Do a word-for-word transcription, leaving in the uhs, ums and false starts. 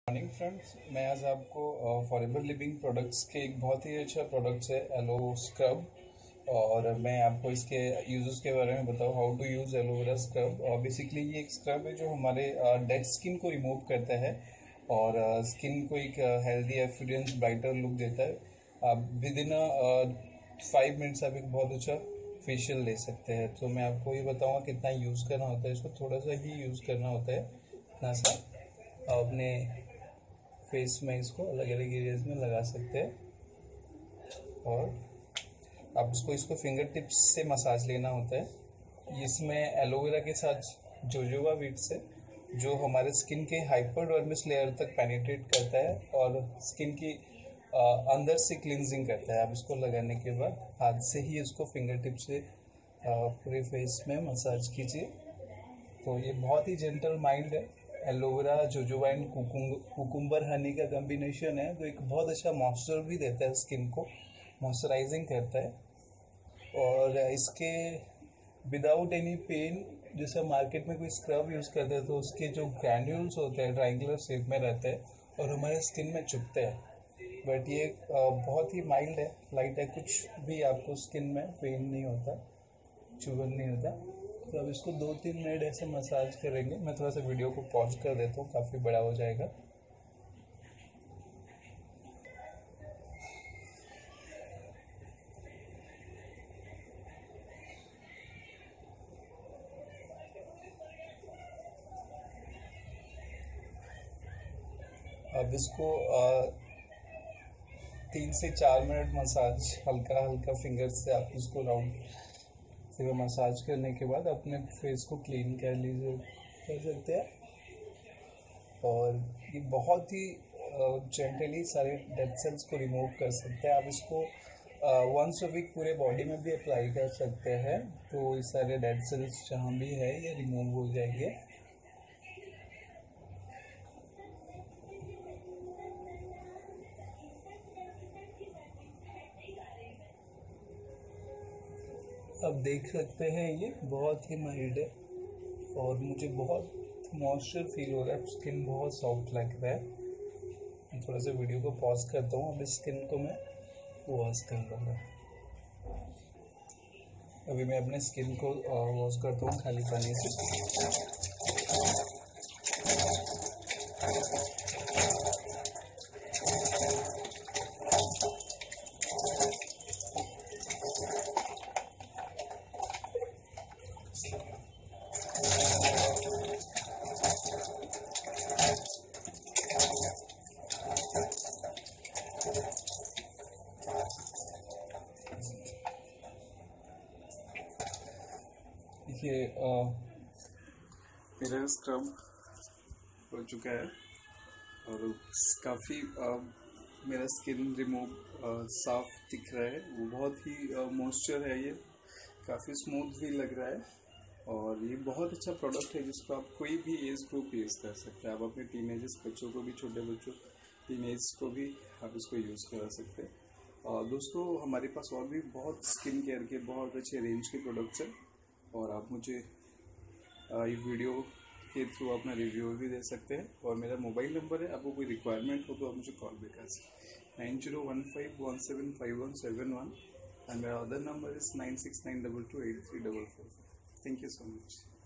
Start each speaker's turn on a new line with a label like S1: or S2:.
S1: Morning friends, मैं आज आपको फॉरएवर लिविंग प्रोडक्ट्स के एक बहुत ही अच्छा प्रोडक्ट्स है एलो स्क्रब। और मैं आपको इसके यूजेस के बारे में बताऊँ how to use aloe vera scrub. Basically ये एक स्क्रब है जो हमारे डेड स्किन को रिमूव करता है और स्किन को एक हेल्दी एफिडेंस ब्राइटर लुक देता है। आप विद इन फाइव मिनट्स आप एक बहुत अच्छा फेशियल ले सकते हैं। तो मैं आपको ये बताऊँगा कितना यूज़ करना होता है। इसको थोड़ा सा ही यूज़ करना होता है, इतना सा अपने फेस में इसको अलग अलग एरियाज में लगा सकते हैं। और आप इसको इसको फिंगर टिप्स से मसाज लेना होता है। इसमें एलोवेरा के साथ जोजोबा बीट्स है जो हमारे स्किन के हाइपरडर्मिस लेयर तक पेनिट्रेट करता है और स्किन की आ, अंदर से क्लिनजिंग करता है। आप इसको लगाने के बाद हाथ से ही इसको फिंगर टिप से आ, पूरे फेस में मसाज कीजिए। तो ये बहुत ही जेंटल माइल्ड है। Aloe vera jojoba and cucumber honey का कॉम्बिनेशन है, तो एक बहुत अच्छा मॉइस्चर भी देता है, स्किन को मॉइस्चराइजिंग करता है। और इसके विदाउट एनी पेन, जैसे मार्केट में कोई स्क्रब यूज़ करते हैं तो उसके जो ग्रैन्यूल्स होते हैं ट्रायंगुलर शेप में रहते हैं और हमारे स्किन में चुभते हैं, बट ये बहुत ही माइल्ड है, लाइट है, कुछ भी आपको स्किन में पेन नहीं होता, चुभन नहीं होता। तो अब इसको दो तीन मिनट ऐसे मसाज करेंगे। मैं थोड़ा सा वीडियो को पॉज कर देता हूँ, काफ़ी बड़ा हो जाएगा। अब इसको आ, तीन से चार मिनट मसाज हल्का हल्का फिंगर से आप इसको राउंड फिर मसाज करने के बाद अपने फेस को क्लीन कर लीजिए कर सकते हैं। और ये बहुत ही जेंटली सारे डेड सेल्स को रिमूव कर सकते हैं। आप इसको वंस अ वीक पूरे बॉडी में भी अप्लाई कर सकते हैं, तो ये सारे डेड सेल्स जहाँ भी है ये रिमूव हो जाएंगे। आप देख सकते हैं ये बहुत ही माइल्ड है और मुझे बहुत मॉइस्चर फील हो रहा है, स्किन बहुत सॉफ्ट लग रहा है। मैं थोड़ा सा वीडियो को पॉज करता हूँ, अब स्किन को मैं वॉश कर लूँगा। अभी मैं अपने स्किन को वॉश करता हूँ खाली पानी से। ये मेरा स्क्रब हो चुका है और काफ़ी मेरा स्किन रिमूव साफ दिख रहा है। वो बहुत ही मॉइस्चर है, ये काफ़ी स्मूथ भी लग रहा है और ये बहुत अच्छा प्रोडक्ट है जिसको आप कोई भी एज ग्रुप यूज़ कर सकते हैं। आप अपने टीनेजर्स बच्चों को भी, छोटे बच्चों टीनेज को भी आप इसको यूज़ करा सकते हैं। और दोस्तों, हमारे पास और भी बहुत स्किन केयर के बहुत अच्छे रेंज के प्रोडक्ट्स हैं और आप मुझे ये वीडियो के थ्रू अपना रिव्यू भी दे सकते हैं। और मेरा मोबाइल नंबर है, आपको कोई रिक्वायरमेंट हो तो आप मुझे कॉल भी कर सकते हैं, nine zero one five one seven five one seven one and मेरा other number is nine six nine double two eight three double four. Thank you so much.